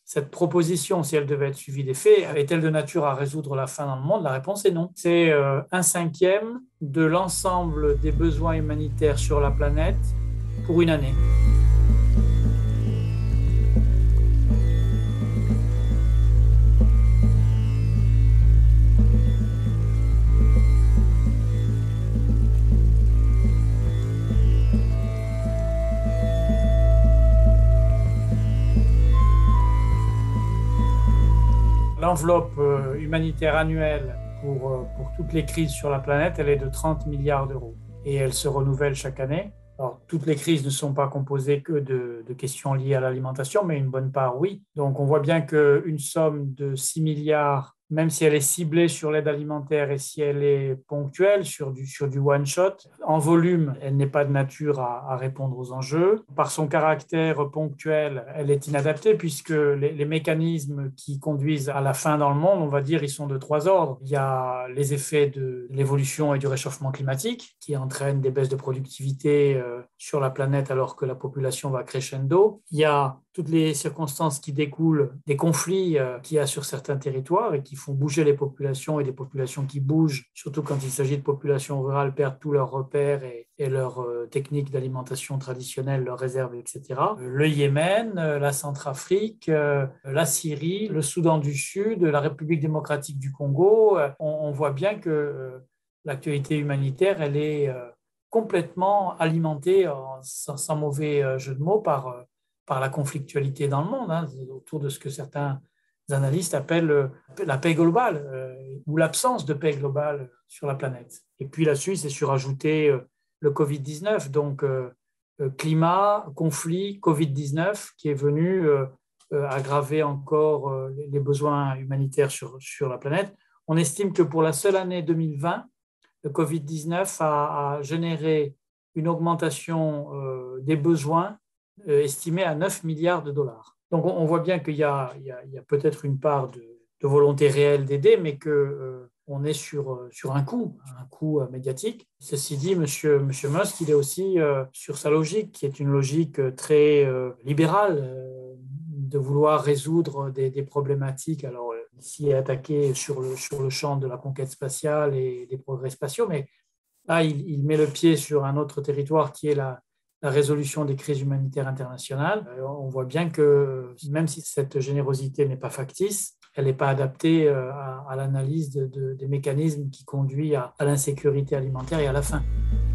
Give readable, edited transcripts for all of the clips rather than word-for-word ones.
cette proposition, si elle devait être suivie des faits, est-elle de nature à résoudre la faim dans le monde? La réponse est non. C'est 1/5 de l'ensemble des besoins humanitaires sur la planète pour une année. L'enveloppe humanitaire annuelle pour toutes les crises sur la planète, elle est de 30 milliards d'euros et elle se renouvelle chaque année. Alors, toutes les crises ne sont pas composées que de questions liées à l'alimentation, mais une bonne part, oui. Donc, on voit bien qu'une somme de 6 milliards, même si elle est ciblée sur l'aide alimentaire et si elle est ponctuelle, sur du one-shot, en volume, elle n'est pas de nature à répondre aux enjeux. Par son caractère ponctuel, elle est inadaptée puisque les mécanismes qui conduisent à la faim dans le monde, on va dire, ils sont de 3 ordres. Il y a les effets de l'évolution et du réchauffement climatique qui entraînent des baisses de productivité sur la planète alors que la population va crescendo. Il y a toutes les circonstances qui découlent des conflits qu'il y a sur certains territoires et qui font bouger les populations et des populations qui bougent, surtout quand il s'agit de populations rurales, perdent tous leurs repères et leurs techniques d'alimentation traditionnelles, leurs réserves, etc. Le Yémen, la Centrafrique, la Syrie, le Soudan du Sud, la République démocratique du Congo, on voit bien que l'actualité humanitaire, elle est complètement alimentée, sans mauvais jeu de mots, par la conflictualité dans le monde, autour de ce que certains analystes appellent la paix globale ou l'absence de paix globale sur la planète. Et puis là-dessus, c'est surajouté le Covid-19, donc climat, conflit, Covid-19, qui est venu aggraver encore les besoins humanitaires sur la planète. On estime que pour la seule année 2020, le Covid-19 a généré une augmentation des besoins estimée à 9 milliards de dollars. Donc on voit bien qu'il y a peut-être une part de volonté réelle d'aider, mais qu'on est sur un coût médiatique. Ceci dit, M. Musk, il est aussi sur sa logique, qui est une logique très libérale, de vouloir résoudre des problématiques. Alors, ici est attaqué sur le champ de la conquête spatiale et des progrès spatiaux, mais là, il met le pied sur un autre territoire qui est la résolution des crises humanitaires internationales. On voit bien que même si cette générosité n'est pas factice, elle n'est pas adaptée à l'analyse des mécanismes qui conduisent à l'insécurité alimentaire et à la faim.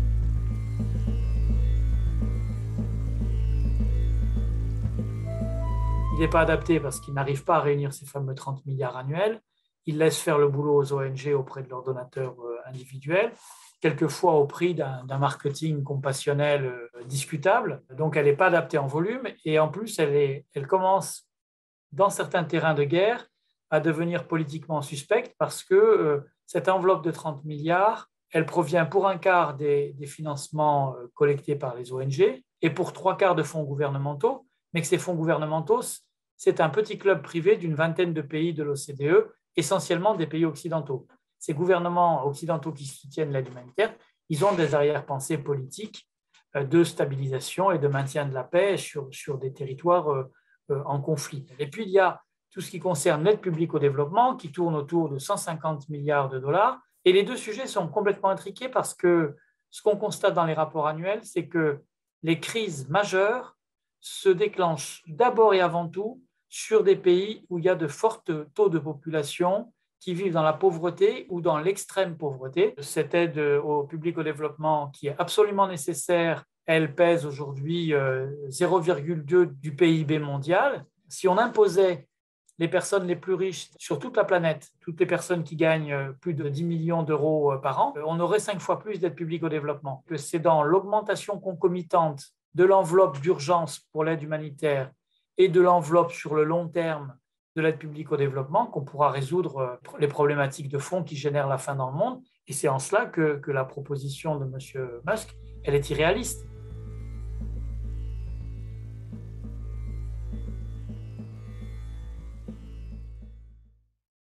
Il n'est pas adapté parce qu'il n'arrive pas à réunir ces fameux 30 milliards annuels. Il laisse faire le boulot aux ONG auprès de leurs donateurs individuels, quelquefois au prix d'un marketing compassionnel discutable. Donc, elle n'est pas adaptée en volume et en plus, elle commence, dans certains terrains de guerre, à devenir politiquement suspecte parce que cette enveloppe de 30 milliards, elle provient pour un quart des financements collectés par les ONG et pour 3/4 de fonds gouvernementaux, mais que ces fonds gouvernementaux, c'est un petit club privé d'une vingtaine de pays de l'OCDE, essentiellement des pays occidentaux. Ces gouvernements occidentaux qui soutiennent l'aide humanitaire, ils ont des arrière-pensées politiques de stabilisation et de maintien de la paix sur des territoires en conflit. Et puis, il y a tout ce qui concerne l'aide publique au développement, qui tourne autour de 150 milliards de dollars. Et les deux sujets sont complètement intriqués parce que ce qu'on constate dans les rapports annuels, c'est que les crises majeures se déclenchent d'abord et avant tout sur des pays où il y a de forts taux de population qui vivent dans la pauvreté ou dans l'extrême pauvreté. Cette aide au public au développement qui est absolument nécessaire, elle pèse aujourd'hui 0,2 du PIB mondial. Si on imposait les personnes les plus riches sur toute la planète, toutes les personnes qui gagnent plus de 10 millions d'euros par an, on aurait 5 fois plus d'aide publique au développement. C'est dans l'augmentation concomitante de l'enveloppe d'urgence pour l'aide humanitaire et de l'enveloppe sur le long terme de l'aide publique au développement qu'on pourra résoudre les problématiques de fond qui génèrent la faim dans le monde. Et c'est en cela que la proposition de M. Musk, elle est irréaliste.